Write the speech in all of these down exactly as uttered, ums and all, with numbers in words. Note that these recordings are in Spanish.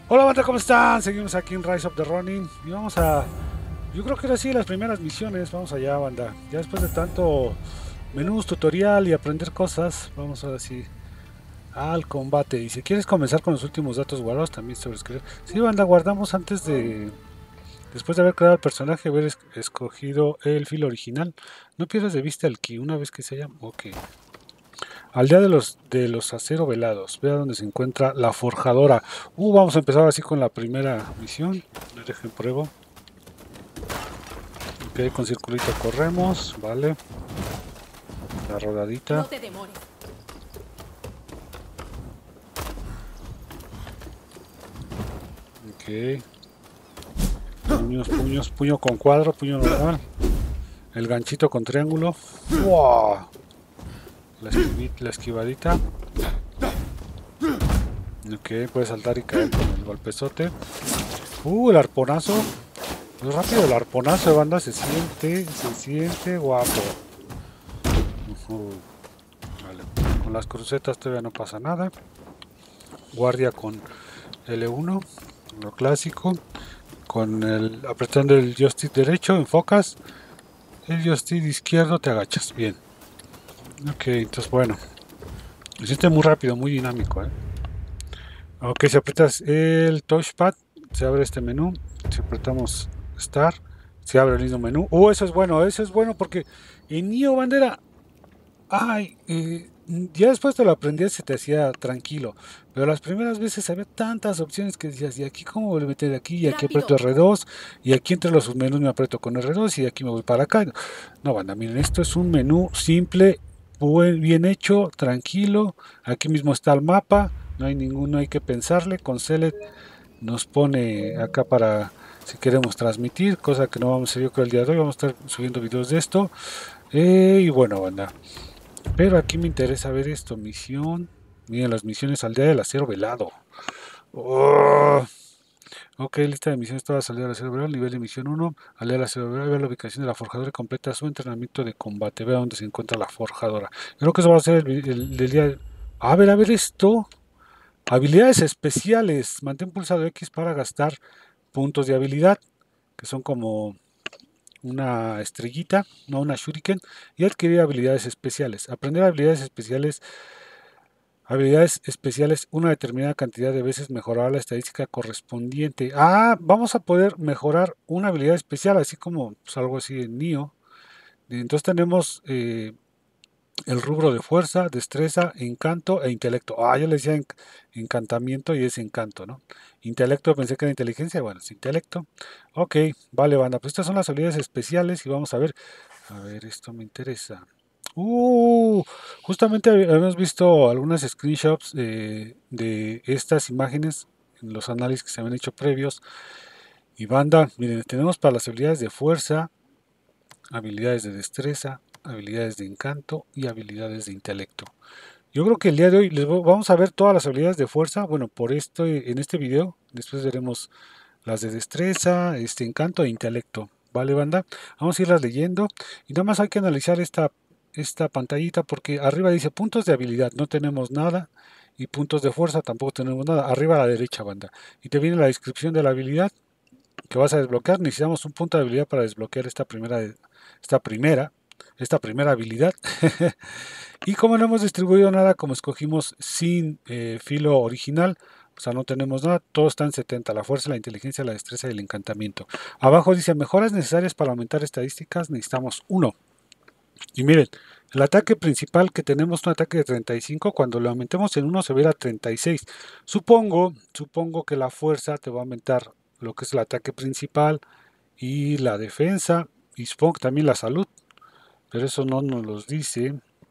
Hola banda, ¿cómo están? Seguimos aquí en Rise of the Ronin y vamos a... Yo creo que ahora sí las primeras misiones, vamos allá banda. Ya después de tanto menús, tutorial y aprender cosas, vamos ahora sí al combate. Y si quieres comenzar con los últimos datos guardados, también sobre escribir. Sí banda, guardamos antes de... Después de haber creado el personaje, haber es- escogido el filo original. No pierdas de vista el ki una vez que se haya... Ok. Aldea de los, de los acero velados. Vea donde se encuentra la forjadora. Uh, vamos a empezar así con la primera misión. Dejen pruebo. Ok, con circulito corremos. Vale. La rodadita. No te demores. Ok. Puños, puños. Puño con cuadro, puño normal. El ganchito con triángulo. ¡Wow! La, esquivi- la esquivadita. Ok, puede saltar y caer con el golpezote. Uh, el arponazo. Muy rápido el arponazo de banda. Se siente, se siente guapo. Ujú. Vale. Con las crucetas todavía no pasa nada. Guardia con L uno, lo clásico. Con el apretando el joystick derecho, enfocas. El joystick izquierdo te agachas. Bien. Ok, entonces bueno. Se siente muy rápido, muy dinámico. ¿eh? Ok, si aprietas el touchpad, se abre este menú. Si apretamos Start, se abre el mismo menú. Uh, eso es bueno, eso es bueno porque en Neo Bandera. Ay, eh, ya después te lo aprendías se te hacía tranquilo, pero las primeras veces había tantas opciones que decías, y aquí cómo voy a meter aquí, y aquí aprieto Rápido. R dos, y aquí entre los submenús me aprieto con R dos, y aquí me voy para acá. No, banda, miren, esto es un menú simple, buen- bien hecho, tranquilo, aquí mismo está el mapa, no hay ninguno, no hay que pensarle, con Select nos pone acá para si queremos transmitir, cosa que no vamos a hacer yo creo el día de hoy, vamos a estar subiendo videos de esto, eh, y bueno, banda. Pero aquí me interesa ver esto, misión. Miren, las misiones Aldea del Acero Velado. Oh, ok, lista de misiones todas Aldea del Acero Velado, nivel de misión uno. Aldea del Acero Velado, ve la ubicación de la forjadora y completa su entrenamiento de combate. Vea dónde se encuentra la forjadora. Creo que eso va a ser el, el- el día... A ver, a ver esto. Habilidades especiales. Mantén pulsado X para gastar puntos de habilidad, que son como una estrellita, no una shuriken, y adquirir habilidades especiales. Aprender habilidades especiales. Habilidades especiales, una determinada cantidad de veces mejorar la estadística correspondiente. Ah, vamos a poder mejorar una habilidad especial, así como pues, algo así en Nioh. Entonces tenemos eh, el rubro de fuerza, destreza, encanto e intelecto. Ah, yo le decía enc- encantamiento y es encanto, ¿no? Intelecto, pensé que era inteligencia, bueno, es intelecto. Ok, vale, banda, pues estas son las habilidades especiales y vamos a ver. A ver, esto me interesa. Uh, justamente hab- habíamos visto algunas screenshots de, de estas imágenes en los análisis que se habían hecho previos. Y banda, miren, tenemos para las habilidades de fuerza, habilidades de destreza, habilidades de encanto y habilidades de intelecto. Yo creo que el día de hoy les vo- vamos a ver todas las habilidades de fuerza. Bueno, por esto en este video, después veremos las de destreza, este encanto e intelecto. Vale, banda. Vamos a irlas leyendo. Y nada más hay que analizar esta, esta pantallita porque arriba dice puntos de habilidad. No tenemos nada. Y puntos de fuerza tampoco tenemos nada. Arriba a la derecha, banda. Y te viene la descripción de la habilidad que vas a desbloquear. Necesitamos un punto de habilidad para desbloquear esta primera, esta primera, esta primera habilidad. Y como no hemos distribuido nada, como escogimos sin eh, filo original, o sea, no tenemos nada, todo está en setenta, la fuerza, la inteligencia, la destreza y el encantamiento. Abajo dice, mejoras necesarias para aumentar estadísticas, necesitamos uno. Y miren, el ataque principal que tenemos un ataque de treinta y cinco, cuando lo aumentemos en uno se verá treinta y seis. Supongo, supongo que la fuerza te va a aumentar lo que es el ataque principal y la defensa, y supongo que también la salud, pero eso no nos los dice.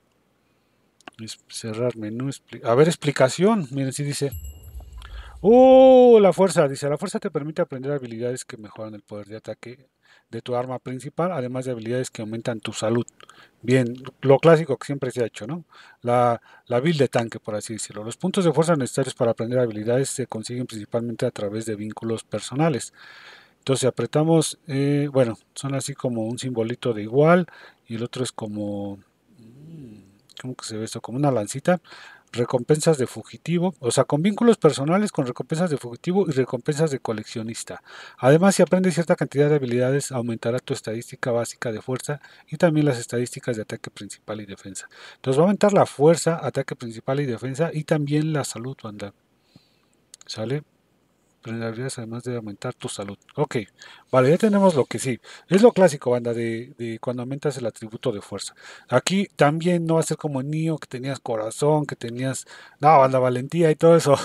Cerrar menú. A ver, explicación. Miren, si dice. ¡Uh! La fuerza. Dice: la fuerza te permite aprender habilidades que mejoran el poder de ataque de tu arma principal, además de habilidades que aumentan tu salud. Bien, lo clásico que siempre se ha hecho, ¿no? La, la build de tanque, por así decirlo. Los puntos de fuerza necesarios para aprender habilidades se consiguen principalmente a través de vínculos personales. Entonces, si apretamos, eh, bueno, son así como un simbolito de igual y el otro es como. ¿Cómo que se ve esto? Como una lancita. recompensas de fugitivo, o sea, con vínculos personales, con recompensas de fugitivo y recompensas de coleccionista. Además, si aprendes cierta cantidad de habilidades, aumentará tu estadística básica de fuerza y también las estadísticas de ataque principal y defensa. Entonces va a aumentar la fuerza, ataque principal y defensa y también la salud, banda. ¿Sale? Habilidades además de aumentar tu salud. Ok, vale, ya tenemos lo que sí. Es lo clásico, banda, de, de cuando aumentas el atributo de fuerza. Aquí también no va a ser como Nio, que tenías corazón, que tenías, no, banda, valentía y todo eso.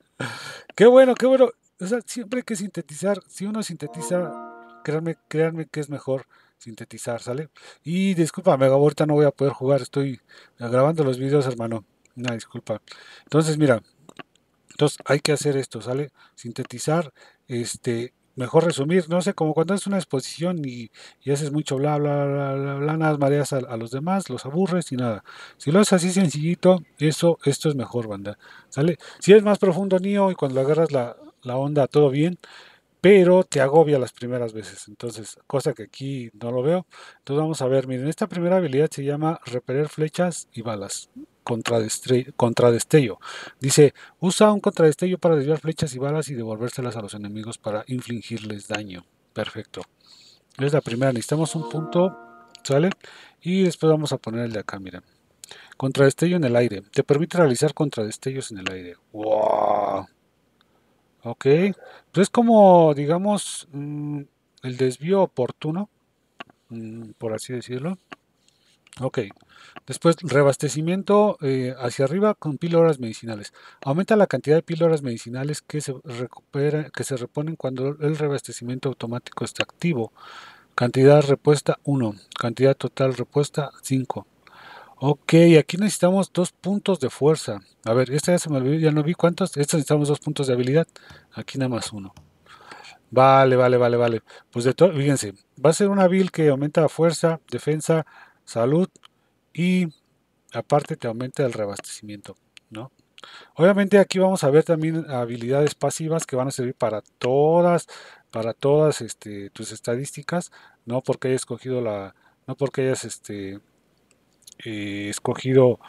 Qué bueno, qué bueno. O sea, siempre hay que sintetizar. Si uno sintetiza, créanme, créanme que es mejor sintetizar, ¿sale? Y discúlpame, ahorita no voy a poder jugar, estoy grabando los videos, hermano. Una disculpa. Entonces, mira, entonces hay que hacer esto, ¿sale? Sintetizar, este, mejor resumir, no sé, como cuando es una exposición y, y haces mucho bla, bla, bla, bla, bla, nada, mareas a, a los demás, los aburres y nada. Si lo haces así sencillito, eso, esto es mejor, banda, ¿sale? Si es más profundo, Nio, y cuando le agarras la, la onda, todo bien, pero te agobia las primeras veces. Entonces, cosa que aquí no lo veo. Entonces vamos a ver, miren, esta primera habilidad se llama repeler flechas y balas. Contradestre- Contradestello. Dice, usa un contradestello para desviar flechas y balas y devolvérselas a los enemigos para infligirles daño. Perfecto. Es la primera, necesitamos un punto, ¿sale? Y después vamos a poner el de acá, mira. Contradestello en el aire. Te permite realizar contradestellos en el aire. ¡Wow! Ok, pues es como, digamos, mm, el desvío oportuno, mm, por así decirlo. Ok, después reabastecimiento eh, hacia arriba con píldoras medicinales. Aumenta la cantidad de píldoras medicinales que se recupera, que se reponen cuando el reabastecimiento automático está activo. Cantidad repuesta uno, cantidad total repuesta cinco. Ok, aquí necesitamos dos puntos de fuerza. A ver, esta ya se me olvidó, ya no vi cuántos. Esta necesitamos dos puntos de habilidad. Aquí nada más uno. Vale, vale, vale, vale. Pues de todo, fíjense, va a ser una build que aumenta fuerza, defensa, salud y aparte te aumenta el reabastecimiento, ¿no? Obviamente aquí vamos a ver también habilidades pasivas que van a servir para todas, para todas este, tus estadísticas, no porque hayas escogido la, no porque hayas este, eh, escogido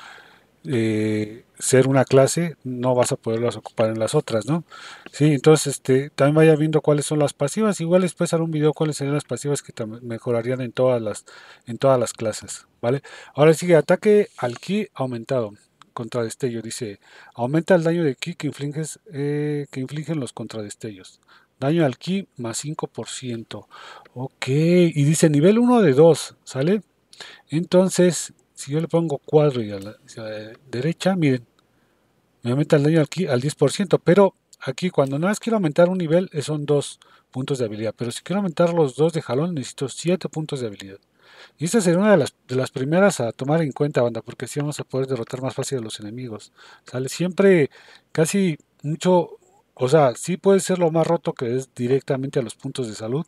eh, ser una clase, no vas a poderlas ocupar en las otras, ¿no? Sí, entonces este, también vaya viendo cuáles son las pasivas, igual después haré un video cuáles serían las pasivas que mejorarían en todas las, en todas las clases, ¿vale? Ahora sigue ataque al ki aumentado. Contradestello, dice, aumenta el daño de ki que infliges, eh, que infligen los contradestellos. Daño al ki más cinco por ciento. Ok, y dice nivel uno de dos, ¿sale? Entonces, si yo le pongo cuadro y a la, a la derecha, miren, me aumenta el daño aquí al diez por ciento, pero aquí cuando nada más quiero aumentar un nivel eh, son dos puntos de habilidad, pero si quiero aumentar los dos de jalón necesito siete puntos de habilidad. Y esta sería una de las, de las primeras a tomar en cuenta, banda, porque así vamos a poder derrotar más fácil a los enemigos. ¿Sale? Siempre, casi mucho, o sea, sí puede ser lo más roto que es directamente a los puntos de salud,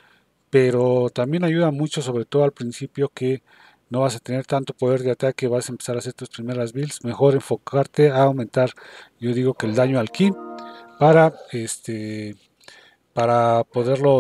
pero también ayuda mucho, sobre todo al principio, que no vas a tener tanto poder de ataque, vas a empezar a hacer tus primeras builds, mejor enfocarte a aumentar, yo digo que el daño al ki para este para poderlo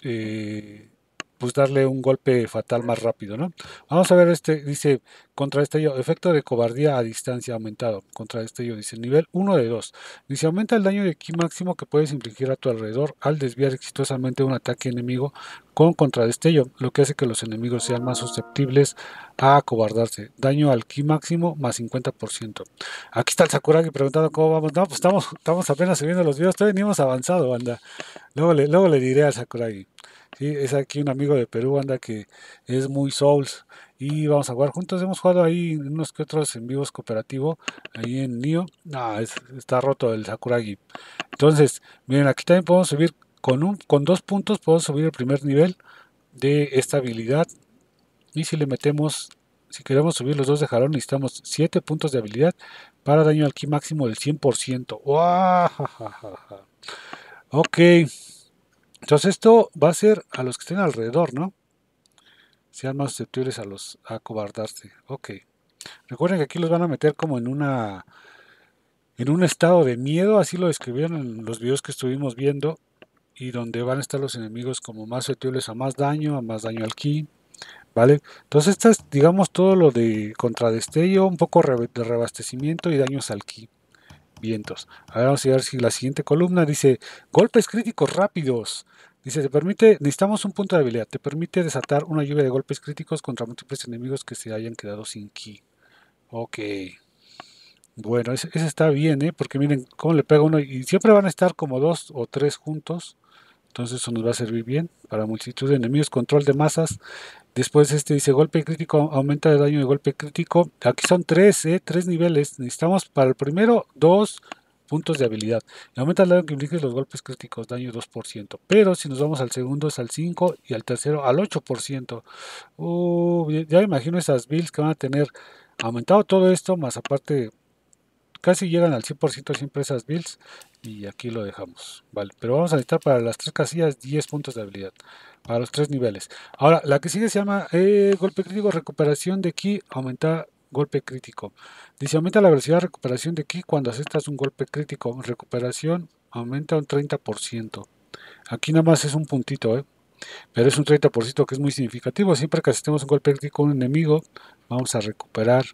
eh, pues darle un golpe fatal más rápido, ¿no? Vamos a ver este, dice, contra destello, efecto de cobardía a distancia aumentado, contra destello, dice, nivel uno de dos, dice, aumenta el daño de ki máximo que puedes infligir a tu alrededor al desviar exitosamente un ataque enemigo con contradestello, lo que hace que los enemigos sean más susceptibles a acobardarse. Daño al ki máximo más cincuenta por ciento. Aquí está el Sakuragi preguntando cómo vamos. No, pues estamos, estamos apenas subiendo los videos, todavía ni hemos avanzado, anda. Luego le, luego le diré al Sakuragi. Sí, es aquí un amigo de Perú, anda, que es muy Souls. Y vamos a jugar juntos. Hemos jugado ahí unos que otros en vivos cooperativo. Ahí en Nio. No, es- está roto el Sakuragi. Entonces, miren, aquí también podemos subir con un, con dos puntos, podemos subir el primer nivel de esta habilidad. Y si le metemos, si queremos subir los dos de jalón, necesitamos siete puntos de habilidad para daño al ki máximo del cien por ciento. ¡Wow! Ok, entonces esto va a ser a los que estén alrededor, ¿no? Sean más susceptibles a los a acobardarse. Ok. Recuerden que aquí los van a meter como en una en un estado de miedo, así lo describieron en los videos que estuvimos viendo, y donde van a estar los enemigos como más susceptibles a más daño, a más daño al ki. ¿vale? Entonces, esta es, digamos, todo lo de contradestello, un poco re- de reabastecimiento y daños al ki. Vientos. Ahora vamos a ver si la siguiente columna dice golpes críticos rápidos. Dice, te permite, necesitamos un punto de habilidad. Te permite desatar una lluvia de golpes críticos contra múltiples enemigos que se hayan quedado sin ki. Ok. Bueno, ese, ese está bien, ¿eh? Porque miren cómo le pega uno. Y siempre van a estar como dos o tres juntos. Entonces eso nos va a servir bien para multitud de enemigos. Control de masas. Después este dice golpe crítico, aumenta el daño de golpe crítico. Aquí son tres, ¿eh? Tres niveles. Necesitamos para el primero dos puntos de habilidad. Y aumenta el daño que implique los golpes críticos, daño dos por ciento. Pero si nos vamos al segundo es al cinco y al tercero al ocho por ciento. Uh, ya me imagino esas builds que van a tener aumentado todo esto, más aparte casi llegan al cien por ciento siempre esas builds. Y aquí lo dejamos. Vale, pero vamos a necesitar para las tres casillas diez puntos de habilidad. Para los tres niveles. Ahora, la que sigue se llama eh, golpe crítico, recuperación de ki, aumenta golpe crítico. Dice, aumenta la velocidad de recuperación de ki cuando aceptas un golpe crítico. Recuperación aumenta un treinta por ciento. Aquí nada más es un puntito, ¿eh? Pero es un treinta por ciento que es muy significativo. Siempre que asistemos un golpe crítico a un enemigo, vamos a recuperar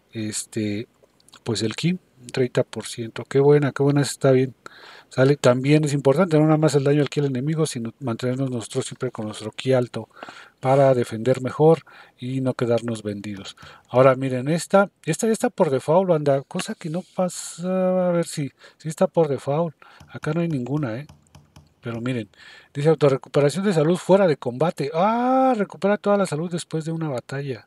este, pues el ki, un treinta por ciento. Qué buena, qué buena, está bien. ¿Sale? También es importante no nada más el daño al ki al enemigo, sino mantenernos nosotros siempre con nuestro ki alto para defender mejor y no quedarnos vendidos. Ahora miren, esta, esta ya está por default, banda, cosa que no pasa, a ver si, si está por default. Acá no hay ninguna, ¿eh? Pero miren, dice autorrecuperación de salud fuera de combate. Ah, recupera toda la salud después de una batalla.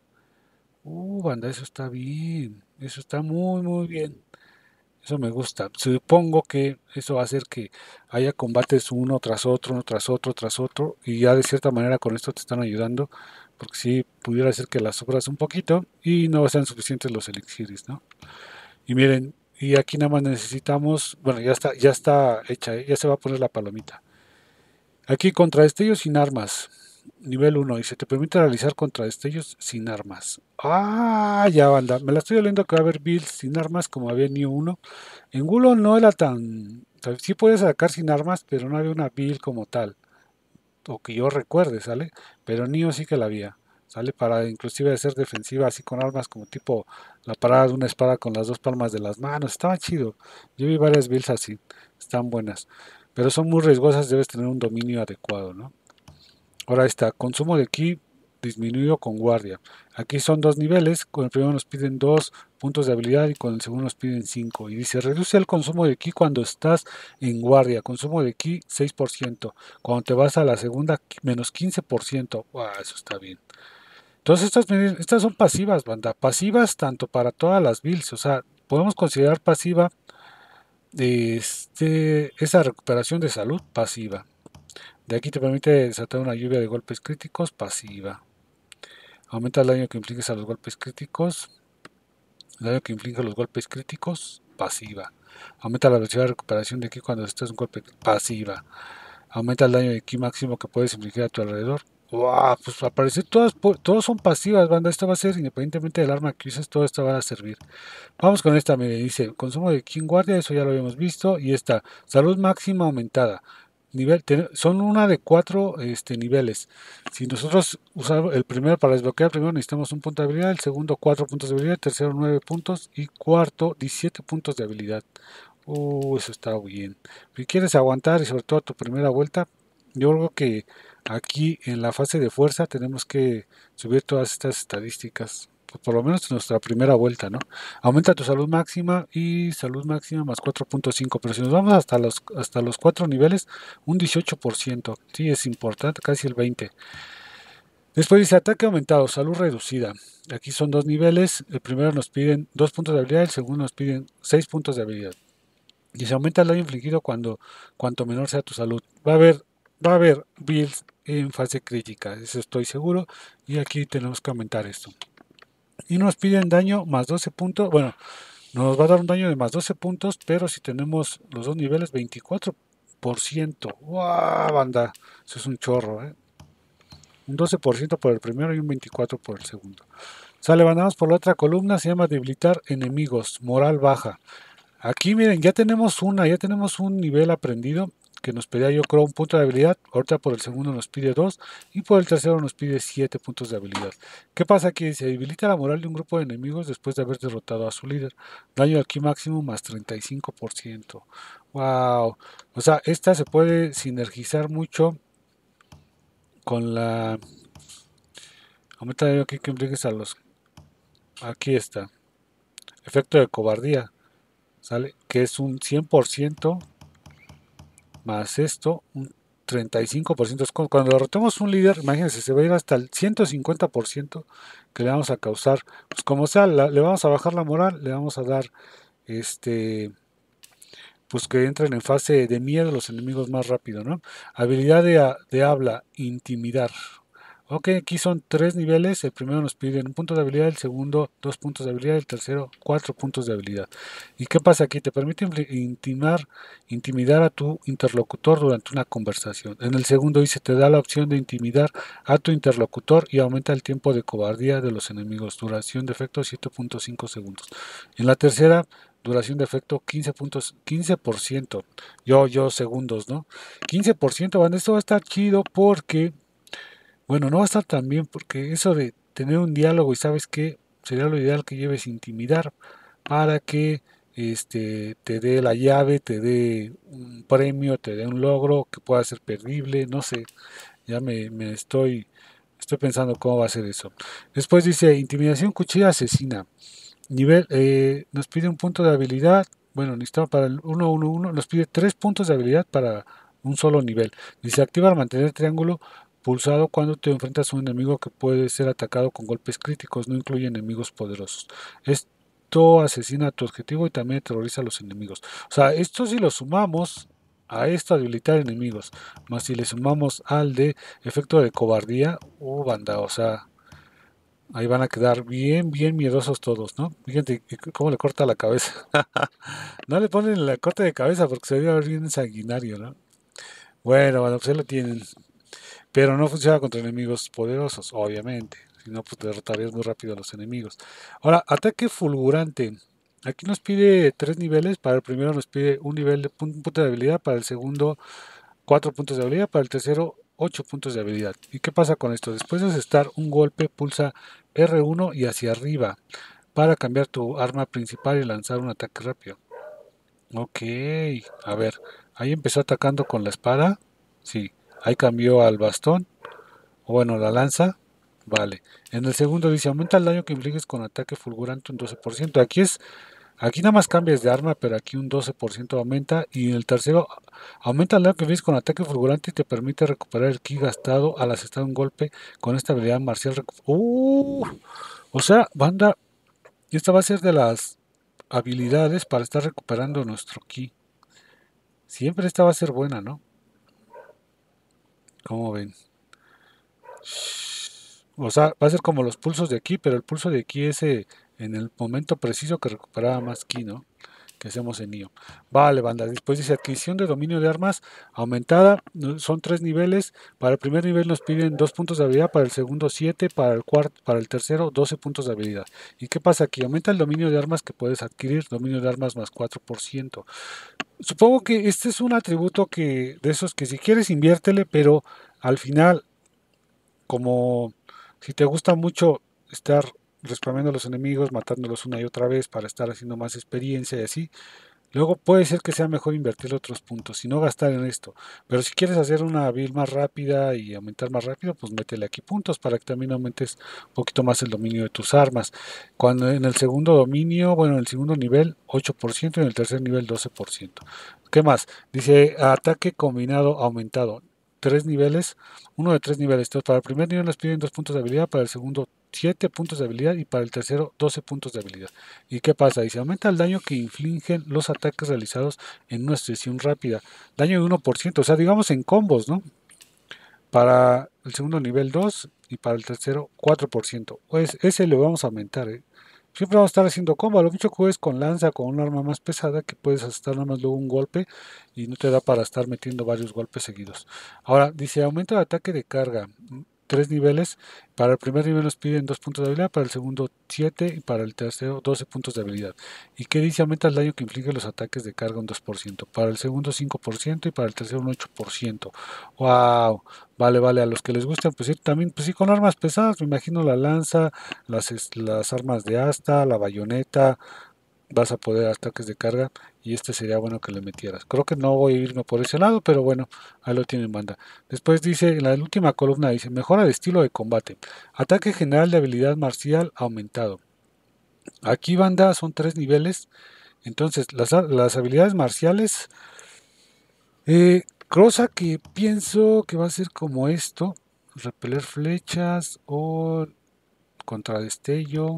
Uh, banda, eso está bien. Eso está muy, muy bien. Eso me gusta. Supongo que eso va a hacer que haya combates uno tras otro, uno tras otro, tras otro, y ya de cierta manera con esto te están ayudando, porque si pudiera ser que las sobras un poquito y no sean suficientes los elixirs, ¿no? Y miren, y aquí nada más necesitamos, bueno, ya está, ya está hecha, ¿eh? Ya se va a poner la palomita. Aquí contradestellos sin armas. Nivel uno. Y se te permite realizar contradestellos sin armas. Ah, ya banda. Me la estoy oliendo que va a haber builds sin armas como había en Nioh uno. En Gulo no era tan... O sea, sí puedes sacar sin armas, pero no había una build como tal. O que yo recuerde, ¿sale? Pero en Nioh sí que la había. ¿Sale? Para inclusive ser defensiva así con armas como tipo la parada de una espada con las dos palmas de las manos. Estaba chido. Yo vi varias builds así. Están buenas. Pero son muy riesgosas, debes tener un dominio adecuado, ¿no? Ahora está, consumo de ki disminuido con guardia. Aquí son dos niveles, con el primero nos piden dos puntos de habilidad y con el segundo nos piden cinco. Y dice, reduce el consumo de ki cuando estás en guardia, consumo de ki seis por ciento. Cuando te vas a la segunda, menos quince por ciento. Wow, eso está bien. Entonces estas, estas son pasivas, banda. Pasivas tanto para todas las builds. O sea, podemos considerar pasiva este, esa recuperación de salud pasiva. De aquí te permite desatar una lluvia de golpes críticos pasiva. Aumenta el daño que infliges a los golpes críticos. El daño que inflige a los golpes críticos pasiva. Aumenta la velocidad de recuperación de ki cuando estés un golpe pasiva. Aumenta el daño de ki máximo que puedes infligir a tu alrededor. Wow, pues al parecer todas, todas son pasivas, banda. Esto va a ser independientemente del arma que uses, todo esto va a servir. Vamos con esta, me dice, consumo de ki en guardia, eso ya lo habíamos visto. Y esta, salud máxima aumentada. Nivel, son una de cuatro este, niveles. Si nosotros usamos el primero, para desbloquear el primero necesitamos un punto de habilidad, el segundo cuatro puntos de habilidad, el tercero nueve puntos y cuarto diecisiete puntos de habilidad. Uh, eso está bien. Si quieres aguantar y sobre todo tu primera vuelta, yo creo que aquí en la fase de fuerza tenemos que subir todas estas estadísticas. Por lo menos en nuestra primera vuelta, ¿no? Aumenta tu salud máxima y salud máxima más cuatro punto cinco, pero si nos vamos hasta los, hasta los cuatro niveles, un dieciocho por ciento. Sí, es importante, casi el veinte por ciento. Después dice ataque aumentado, salud reducida. Aquí son dos niveles. El primero nos piden dos puntos de habilidad, el segundo nos piden seis puntos de habilidad. Y se aumenta el daño infligido cuando cuanto menor sea tu salud. Va a haber, va a haber builds en fase crítica, eso estoy seguro. Y aquí tenemos que aumentar esto. Y nos piden daño más doce puntos. Bueno, nos va a dar un daño de más doce puntos, pero si tenemos los dos niveles, veinticuatro por ciento. ¡Wow, banda! Eso es un chorro, ¿eh? Un doce por ciento por el primero y un veinticuatro por ciento por el segundo. Sale, bandamos por la otra columna, se llama debilitar enemigos, moral baja. Aquí miren, ya tenemos una, ya tenemos un nivel aprendido que nos pedía yo creo un punto de habilidad, ahorita por el segundo nos pide dos y por el tercero nos pide siete puntos de habilidad. ¿Qué pasa aquí? Se debilita la moral de un grupo de enemigos después de haber derrotado a su líder. Daño aquí máximo más treinta y cinco por ciento. Wow. O sea, esta se puede sinergizar mucho con la... Aumenta el daño aquí que impliques a los... Aquí está. Efecto de cobardía. ¿Sale? Que es un cien por ciento más esto, un treinta y cinco por ciento. Cuando derrotemos un líder, imagínense, se va a ir hasta el ciento cincuenta por ciento que le vamos a causar. Pues como sea, la, le vamos a bajar la moral, le vamos a dar este... pues que entren en fase de miedo los enemigos más rápido, ¿no? Habilidad de, de habla, intimidar. Ok, aquí son tres niveles. El primero nos pide un punto de habilidad, el segundo dos puntos de habilidad, el tercero cuatro puntos de habilidad. ¿Y qué pasa aquí? Te permite intimar, intimidar a tu interlocutor durante una conversación. En el segundo dice, te da la opción de intimidar a tu interlocutor y aumenta el tiempo de cobardía de los enemigos. Duración de efecto siete punto cinco segundos. En la tercera, duración de efecto quince puntos, quince por ciento. Yo, yo segundos, ¿no? quince por ciento, van, esto va a estar chido porque... Bueno, no va a estar tan bien porque eso de tener un diálogo y sabes que sería lo ideal que lleves intimidar para que este te dé la llave, te dé un premio, te dé un logro que pueda ser perdible, no sé, ya me, me estoy, estoy pensando cómo va a ser eso. Después dice intimidación cuchilla asesina. Nivel, eh, nos pide un punto de habilidad. Bueno, necesitamos para el uno uno uno, nos pide tres puntos de habilidad para un solo nivel. Dice activa al mantener el triángulo pulsado cuando te enfrentas a un enemigo que puede ser atacado con golpes críticos, no incluye enemigos poderosos. Esto asesina a tu objetivo y también terroriza a los enemigos. O sea, esto si lo sumamos a esto habilitar enemigos, más si le sumamos al de efecto de cobardía, uh, banda, o sea, ahí van a quedar bien, bien miedosos todos, ¿no? Fíjate cómo le corta la cabeza. No le ponen la corte de cabeza porque se ve bien sanguinario, ¿no? Bueno, bueno, pues ahí lo tienen. Pero no funciona contra enemigos poderosos, obviamente. Si no, pues derrotarías muy rápido a los enemigos. Ahora, ataque fulgurante. Aquí nos pide tres niveles. Para el primero nos pide un nivel de punto de habilidad. Para el segundo, cuatro puntos de habilidad. Para el tercero, ocho puntos de habilidad. ¿Y qué pasa con esto? Después de asestar un golpe, pulsa R uno y hacia arriba para cambiar tu arma principal y lanzar un ataque rápido. Ok, a ver, ahí empezó atacando con la espada. Sí, ahí cambió al bastón. O bueno, la lanza. Vale. En el segundo dice, aumenta el daño que infliges con ataque fulgurante un doce por ciento. Aquí es, aquí nada más cambias de arma, pero aquí un doce por ciento aumenta. Y en el tercero, aumenta el daño que infliges con ataque fulgurante y te permite recuperar el ki gastado al asestar un golpe con esta habilidad marcial. Uh, o sea, banda, esta va a ser de las habilidades para estar recuperando nuestro ki. Siempre esta va a ser buena, ¿no? ¿Cómo ven? O sea, va a ser como los pulsos de aquí, pero el pulso de aquí es eh, en el momento preciso que recuperaba más ki, ¿no? Que hacemos en Nioh. Vale, banda. Después dice adquisición de dominio de armas aumentada. Son tres niveles. Para el primer nivel nos piden dos puntos de habilidad, para el segundo siete, para el cuarto, para el tercero doce puntos de habilidad. ¿Y qué pasa aquí? Aumenta el dominio de armas que puedes adquirir. Dominio de armas más cuatro por ciento. Supongo que este es un atributo que de esos que si quieres inviértele, pero al final, como si te gusta mucho estar respameando a los enemigos, matándolos una y otra vez para estar haciendo más experiencia y así, luego puede ser que sea mejor invertir otros puntos y no gastar en esto. Pero si quieres hacer una build más rápida y aumentar más rápido, pues métele aquí puntos para que también aumentes un poquito más el dominio de tus armas. Cuando en el segundo dominio, bueno, en el segundo nivel ocho por ciento y en el tercer nivel doce por ciento. ¿Qué más? Dice ataque combinado aumentado. Tres niveles, uno de tres niveles. Entonces, para el primer nivel nos piden dos puntos de habilidad, para el segundo siete puntos de habilidad y para el tercero doce puntos de habilidad. ¿Y qué pasa? Dice, aumenta el daño que infligen los ataques realizados en una sesión rápida. Daño de uno por ciento, o sea, digamos en combos, ¿no? Para el segundo nivel dos y para el tercero cuatro por ciento. Pues ese lo vamos a aumentar, ¿eh? Siempre vamos a estar haciendo combo. Lo mucho que juegues con lanza, con un arma más pesada, que puedes estar nada más luego un golpe y no te da para estar metiendo varios golpes seguidos. Ahora, dice, aumenta el ataque de carga. tres niveles. Para el primer nivel nos piden dos puntos de habilidad, para el segundo siete y para el tercero doce puntos de habilidad. ¿Y qué dice? Aumenta el daño que inflige los ataques de carga un dos por ciento. Para el segundo cinco por ciento y para el tercero un ocho por ciento. ¡Wow! Vale, vale, a los que les gustan, pues sí, también, pues sí, con armas pesadas, me imagino la lanza, las, las armas de asta, la bayoneta, vas a poder ataques de carga y este sería bueno que le metieras. Creo que no voy a irme por ese lado, pero bueno, ahí lo tienen banda. Después dice, en la última columna dice, mejora de estilo de combate. Ataque general de habilidad marcial aumentado. Aquí banda son tres niveles, entonces las, las habilidades marciales, eh, cosa que pienso que va a ser como esto, repeler flechas o contradestello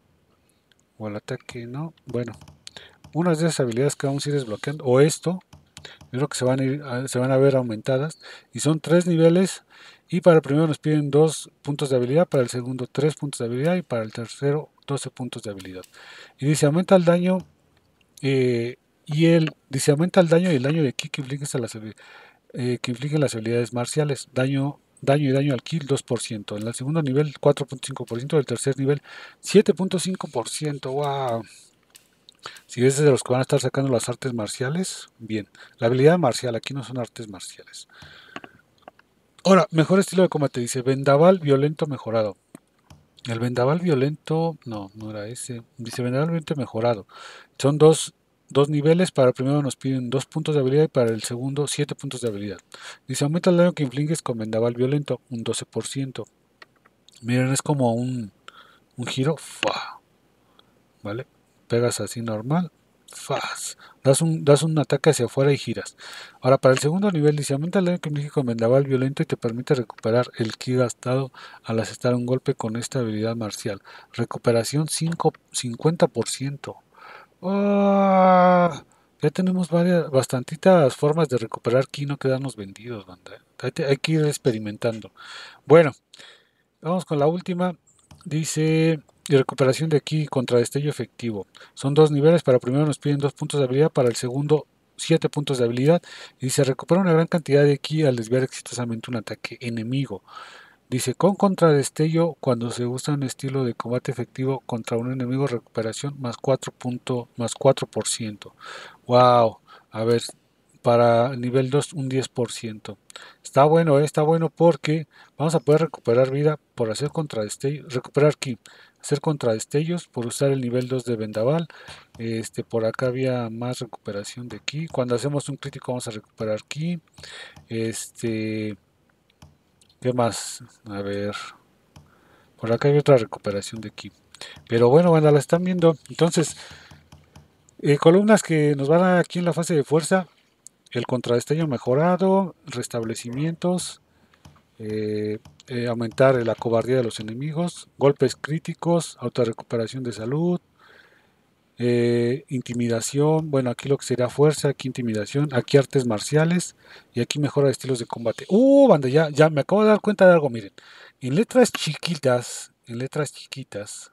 o el ataque, ¿no? Bueno, unas de esas habilidades que vamos a ir desbloqueando, o esto, yo creo que se van a, ir, se van a ver aumentadas, y son tres niveles, y para el primero nos piden dos puntos de habilidad, para el segundo tres puntos de habilidad, y para el tercero doce puntos de habilidad. Y dice, aumenta el daño, eh, y el, dice, aumenta el daño y el daño de ki que infligen las, eh, que infligen las habilidades marciales, daño daño y daño al kill dos por ciento, en el segundo nivel cuatro punto cinco por ciento, en el tercer nivel siete punto cinco por ciento. Wow. Si es de los que van a estar sacando las artes marciales, bien. La habilidad marcial, aquí no son artes marciales. Ahora, mejor estilo de combate, dice vendaval violento mejorado. El vendaval violento, no, no era ese. Dice vendaval violento mejorado. Son dos, dos niveles, para el primero nos piden dos puntos de habilidad y para el segundo siete puntos de habilidad. Dice aumenta el daño que infliges con vendaval violento, un doce por ciento. Miren, es como un, un giro, ¡fua! ¿Vale? Pegas así normal, ¡fas! Das un, das un ataque hacia afuera y giras. Ahora, para el segundo nivel, dice aumenta el daño que inflige con vendaval violento y te permite recuperar el ki gastado al asestar un golpe con esta habilidad marcial. Recuperación cinco, cincuenta por ciento. ¡Oh! Ya tenemos varias, bastantitas formas de recuperar ki, no quedarnos vendidos, banda. Hay, hay que ir experimentando. Bueno, vamos con la última. Dice, y recuperación de ki contra destello efectivo. Son dos niveles, para el primero nos piden dos puntos de habilidad, para el segundo siete puntos de habilidad. Y se recupera una gran cantidad de ki al desviar exitosamente un ataque enemigo. Dice, con contradestello, cuando se usa un estilo de combate efectivo contra un enemigo, recuperación más cuatro, punto, más cuatro por ciento. Wow, a ver, para nivel dos un diez por ciento. Está bueno, ¿eh? Está bueno porque vamos a poder recuperar vida por hacer contradestellos, recuperar ki, hacer contradestellos, por usar el nivel dos de vendaval. Este, por acá había más recuperación de ki. Cuando hacemos un crítico vamos a recuperar ki. Este... ¿Qué más? A ver. Por acá hay otra recuperación de ki. Pero bueno, bueno, la están viendo. Entonces, eh, columnas que nos van a aquí en la fase de fuerza. El contradestello mejorado, restablecimientos, eh, eh, aumentar la cobardía de los enemigos, golpes críticos, autorrecuperación de salud, eh, intimidación, bueno, aquí lo que sería fuerza, aquí intimidación, aquí artes marciales y aquí mejora de estilos de combate. Uh, banda, ya, ya me acabo de dar cuenta de algo, miren. En letras chiquitas, en letras chiquitas,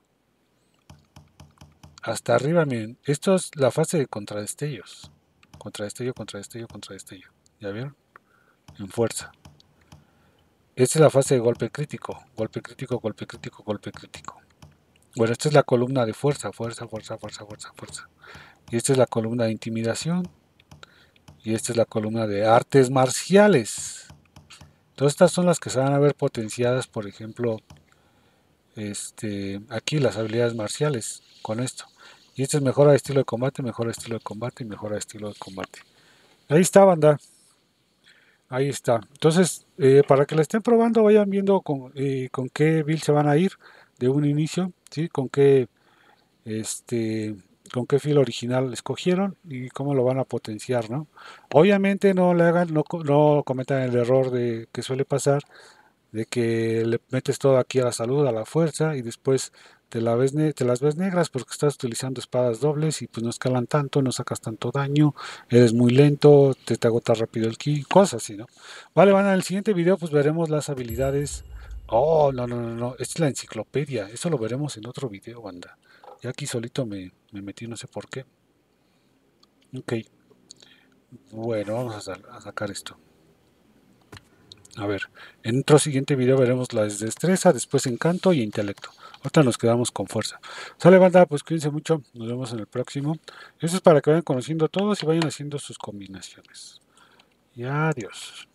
hasta arriba, miren, esto es la fase de contradestellos. Contradestello, contradestello, contradestello. ¿Ya vieron? En fuerza. Esta es la fase de golpe crítico, golpe crítico, golpe crítico, golpe crítico. Bueno, esta es la columna de fuerza, fuerza, fuerza, fuerza, fuerza, fuerza. Y esta es la columna de intimidación. Y esta es la columna de artes marciales. Todas estas son las que se van a ver potenciadas, por ejemplo, este, aquí las habilidades marciales con esto. Y este es mejora de estilo de combate, mejora de estilo de combate y mejora de estilo de combate. Ahí está, banda. Ahí está. Entonces, eh, para que la estén probando, vayan viendo con, eh, con qué build se van a ir de un inicio, ¿sí? Con qué, este, con qué filo original escogieron y cómo lo van a potenciar, ¿no? Obviamente no le hagan, no, no cometan el error de que suele pasar, de que le metes todo aquí a la salud, a la fuerza y después te, la ves te las ves negras porque estás utilizando espadas dobles y pues no escalan tanto, no sacas tanto daño, eres muy lento, te, te agota rápido el ki, cosas así, ¿no? Vale, van, en el siguiente video pues veremos las habilidades. Oh, no, no, no, no, esta es la enciclopedia, eso lo veremos en otro video, banda. Ya aquí solito me, me metí, no sé por qué. Ok, bueno, vamos a, a sacar esto. A ver, en otro siguiente video veremos la destreza, después encanto y intelecto. Ahorita nos quedamos con fuerza. Sale, banda, pues cuídense mucho. Nos vemos en el próximo. Eso es para que vayan conociendo todos y vayan haciendo sus combinaciones. Y adiós.